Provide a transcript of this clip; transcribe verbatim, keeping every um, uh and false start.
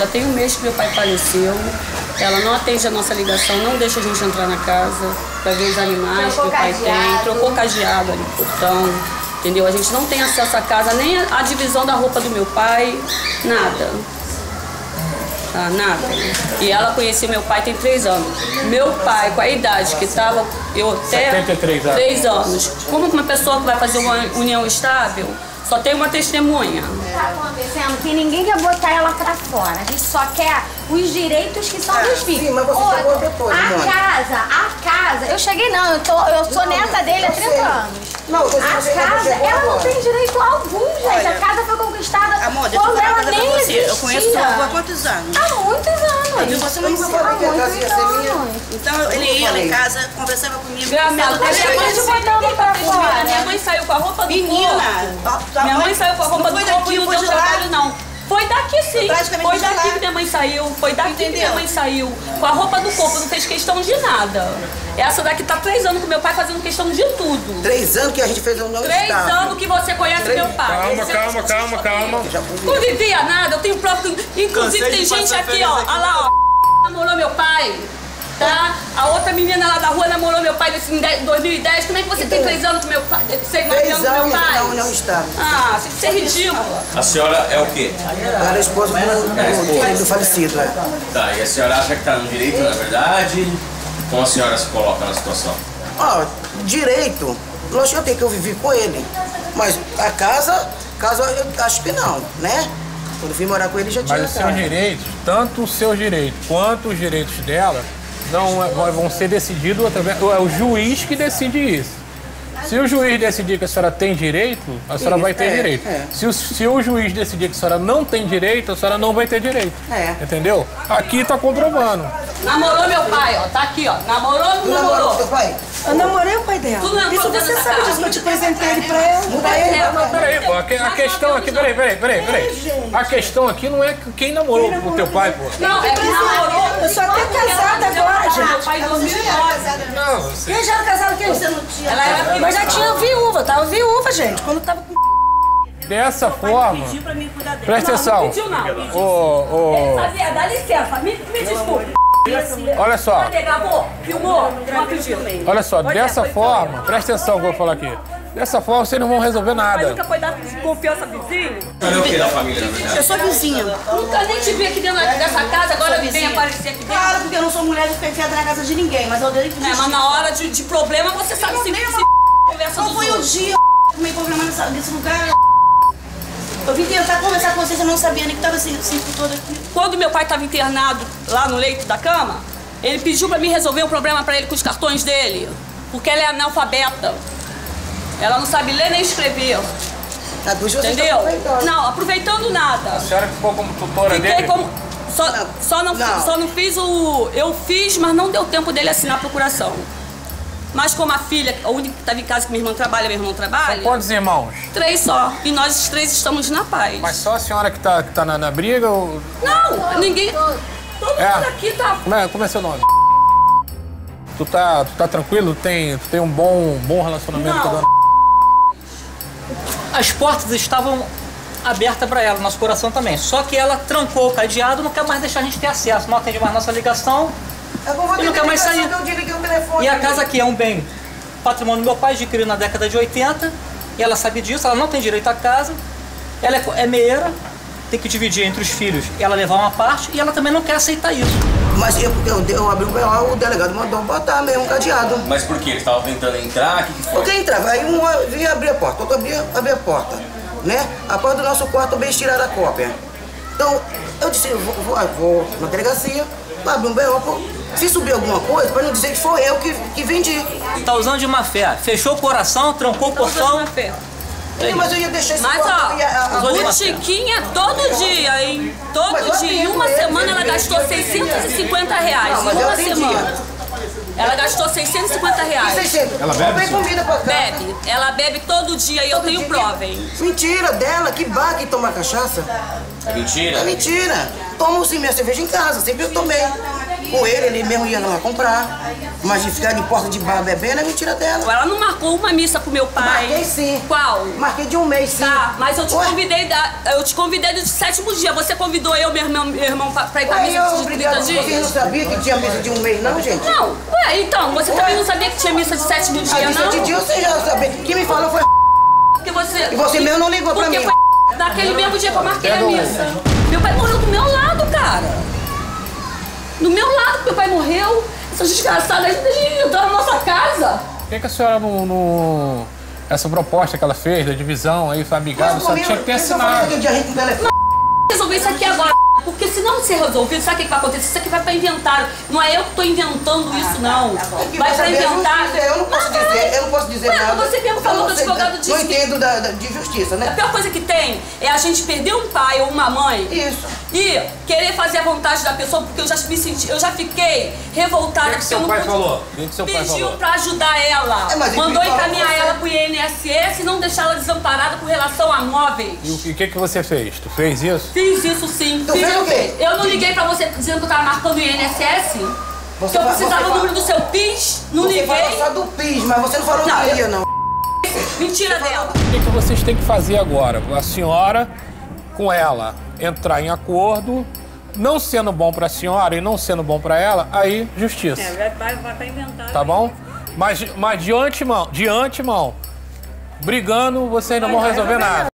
tem um mês que meu pai faleceu. Ela não atende a nossa ligação, não deixa a gente entrar na casa para ver os animais que o pai tem. Trocou cadeado ali no portão, entendeu? A gente não tem acesso à casa, nem a divisão da roupa do meu pai, nada. Ah, nada. E ela conhecia meu pai tem três anos. Meu pai, com a idade que estava, eu até setenta e três anos. três anos. Como uma pessoa que vai fazer uma união estável, só tem uma testemunha. Tá acontecendo que ninguém quer botar ela pra fora. A gente só quer os direitos que são é, dos filhos. Sim, mas você Outra, chegou depois, a mãe. casa, a casa. Eu cheguei não, eu, tô, eu sou não, neta dele há trinta anos. Não, você a você casa, chegou ela agora. não tem direito algum, gente. Olha, a casa foi conquistada amor, deixa eu quando falar ela uma coisa nem pra você. existia. Eu conheço sua avó há quantos anos? Há muitos anos. Eu vi você muito Eu cedo. falei que a casa ia ser minha. Então ele ia lá em casa, conversava comigo. Minha, minha, falava, minha mãe te botando pra fora. Minha mãe saiu com a roupa do menina, corpo. tua Minha mãe saiu com a roupa não do foi corpo daqui, e não foi deu de lá. trabalho, não. Foi daqui sim, Praticamente foi de daqui lá. que minha mãe saiu, foi daqui Entendeu? que minha mãe saiu. Com a roupa do corpo, não fez questão de nada. Essa daqui tá três anos com meu pai fazendo questão de tudo. Três anos que a gente fez um não Três estável. anos que você conhece Três- meu pai. Calma, calma, calma, calma. Não vivia nada, eu tenho prova. Inclusive Cansei tem de gente passar aqui, férias ó, aqui. olha lá, ó. Namorou meu pai, tá? A outra menina lá da rua namorou meu pai em dois mil e dez. Como é que você tem três anos com meu pai? Seis nove Três anos com meu anos pai? na união estável. Ah, você isso é ridículo. A senhora é o quê? Ela era esposa do, do, do falecido, é. Tá, e a senhora acha que tá no direito, na verdade? Como a senhora se coloca na situação? Ó, direito, lógico que eu tenho que eu vivi com ele. Mas a casa, casa eu acho que não, né? Quando eu fui morar com ele já tinha Mas os seus casa. direitos, tanto os seus direitos quanto os direitos dela, não é- vão ser decididos através. É o juiz que decide isso. Se o juiz decidir que a senhora tem direito, a senhora Isso, vai ter é, direito. é. Se, o, se o juiz decidir que a senhora não tem direito, a senhora não vai ter direito. É. Entendeu? Aqui tá comprovando. Namorou meu pai, ó, tá aqui, ó. Namorou ou Tu não namorou namorou? teu pai? Eu namorei o pai dela. Tu namorou Isso dentro você dessa sabe casa? disso, que eu te apresentei ele pra ela. Pra ele, É, pra Peraí, pô, a, que- a questão aqui, peraí, peraí, peraí, peraí. A questão aqui não é quem namorou o teu pai, pô. Não, é que namorou. Eu sou até casada agora, gente. Meu pai em dois mil e nove. Não, você... Quem já era casado com você? Ela era prima. Mas já tinha viúva, tava viúva, gente. Quando tava com... Dessa forma, Pediu pra mim cuidar dele. presta atenção. Não pediu não. Ô, ô, Fazia, dá licença, me, me desculpe. olha só, Cadê, gravou? Filmou? Não acredito. olha só, dessa forma, presta atenção no que eu vou falar aqui. Dessa forma vocês não vão resolver Mas nada. nunca foi dar confiança vizinho? Cadê o que da família, na verdade? Eu sou vizinha. Nunca nem te vi aqui dentro dessa casa, agora Sou vem vizinha. aparecer aqui dentro. Claro, porque eu não sou mulher de ficar enfiada na casa de ninguém, mas eu dei É, mas na hora de, de problema você sabe se, se conversa Não dos foi o outros. dia que meio problema nessa, nesse lugar. Eu vim tentar conversar com vocês, eu não sabia nem que tava esse circo todo aqui. Quando meu pai estava internado lá no leito da cama, ele pediu pra mim resolver um problema pra ele com os cartões dele, porque ela é analfabeta. Ela não sabe ler nem escrever, A ducha você tá entendeu? aproveitando. Não, aproveitando nada. A senhora ficou como tutora Fiquei dele? como... Só, só, não, Não. só não fiz o... Eu fiz, mas não deu tempo dele assinar a procuração. Mas como a filha, a única que estava em casa que minha irmã trabalha, meu irmão trabalha, Quantos irmãos? três só. E nós três estamos na paz. Mas só a senhora que tá, que tá na, na briga ou... Não, ninguém... Todo É. mundo aqui tá... Como é, como é seu nome? Tu tá, tu tá tranquilo? Tu tem, tu tem um bom, bom relacionamento Não. com a dona? As portas estavam abertas para ela, nosso coração também. Só que ela trancou o cadeado, não quer mais deixar a gente ter acesso, não atende mais nossa ligação. Eu vou E não quer mais sair. Eu desliguei o telefone. E a casa aqui é um bem patrimônio do meu pai, adquirido na década de oitenta, e ela sabe disso, ela não tem direito à casa, ela é, é meieira, tem que dividir entre os filhos, ela levar uma parte, e ela também não quer aceitar isso. Mas eu, eu, eu abri o B O, o delegado mandou botar mesmo um cadeado. Mas por quê? Eles estavam tentando entrar? O que, que foi? Porque entrava, aí um vinha abrir a porta, outro abria, abria a porta, né? A porta do nosso quarto também tiraram a cópia. Então, eu disse, eu vou, vou, vou na delegacia, abrir um B O, pô, se subir alguma coisa, para não dizer que foi eu que, que vendi. Tá usando de má fé, fechou o coração, trancou o Tá usando portão. na fé. Sim, mas eu ia deixar esse Mas quarto, ó, ia, a, a, o Chiquinha todo dia, hein? Todo Mas eu dia. Em atendo uma ele, semana ele ela vem, gastou ele vem, seiscentos e cinquenta reais. Não, Em mas eu uma atendia. semana. Ela gastou seiscentos e cinquenta reais. seiscentos. Ela bebe, Comprei senhor? comida pra cá. Bebe. Ela bebe todo dia e eu tenho dia. prova, hein? Mentira dela, que bar que toma cachaça. É mentira? É mentira. Tomo sim minha cerveja em casa, sempre eu tomei. com ele, ele mesmo ia lá comprar. Mas de ficar de porta de bar bebendo é mentira dela. Ela não marcou uma missa pro meu pai. Marquei sim. Qual? Marquei de um mês, sim. Tá, mas eu te Ué? convidei da, eu te convidei do sétimo dia. Você convidou eu, meu irmão, meu irmão pra, pra ir pra Ué, missa eu, de trinta obrigado. dias? Vocês não sabiam que tinha missa de um mês, não, gente? Não, ué, então, você Ué? também não sabia que tinha missa de sétimo A dia, missa não? de dia você já sabia. Quem me falou foi Porque você... E você mesmo não ligou pra porque mim. Foi naquele mesmo dia que eu marquei a missa. Meu pai morreu do meu lado, cara. Do meu lado que meu pai morreu. Essa desgraçada aí entrou na nossa casa. Por que, que a senhora não, não... Essa proposta que ela fez, da divisão aí, famigada, a senhora tinha que ter assinado. Resolver isso aqui agora. Porque se não ser resolvido, sabe o que vai acontecer? Isso aqui vai pra inventário. Não é eu que tô inventando isso, não. Vai pra inventário. Eu não posso dizer, eu não posso dizer Ué, nada. você mesmo falou do advogado disse Não que- entendo da, da- de justiça, A né? pior coisa que tem é a gente perder um pai ou uma mãe. Isso. E querer fazer a vontade da pessoa, porque eu já me senti, eu já fiquei revoltada. O que, que porque seu eu não pai pude- falou? O que, que seu pai Pediu falou? pra ajudar ela. É, mas ele Mandou falou encaminhar com você. ela pro I N S S e não deixar ela desamparada com relação a móveis. E o que, que, que você fez? Tu fez isso? Fiz isso sim. Tu Fiz fez o quê? isso. Eu não liguei pra você dizendo que eu tava marcando o I N S S. Você que eu fa- precisava você do fa- número do seu P I S. Não Você falou liguei. só do P I S, mas você não falou Não, do eu- dia, não. Mentira dela. O que, que vocês têm que fazer agora? A senhora, com ela, entrar em acordo, não sendo bom pra senhora e não sendo bom pra ela, aí justiça. vai, vai, vai pra inventar. Tá bom? Mas, mas de antemão, de antemão, brigando, vocês não vão resolver nada.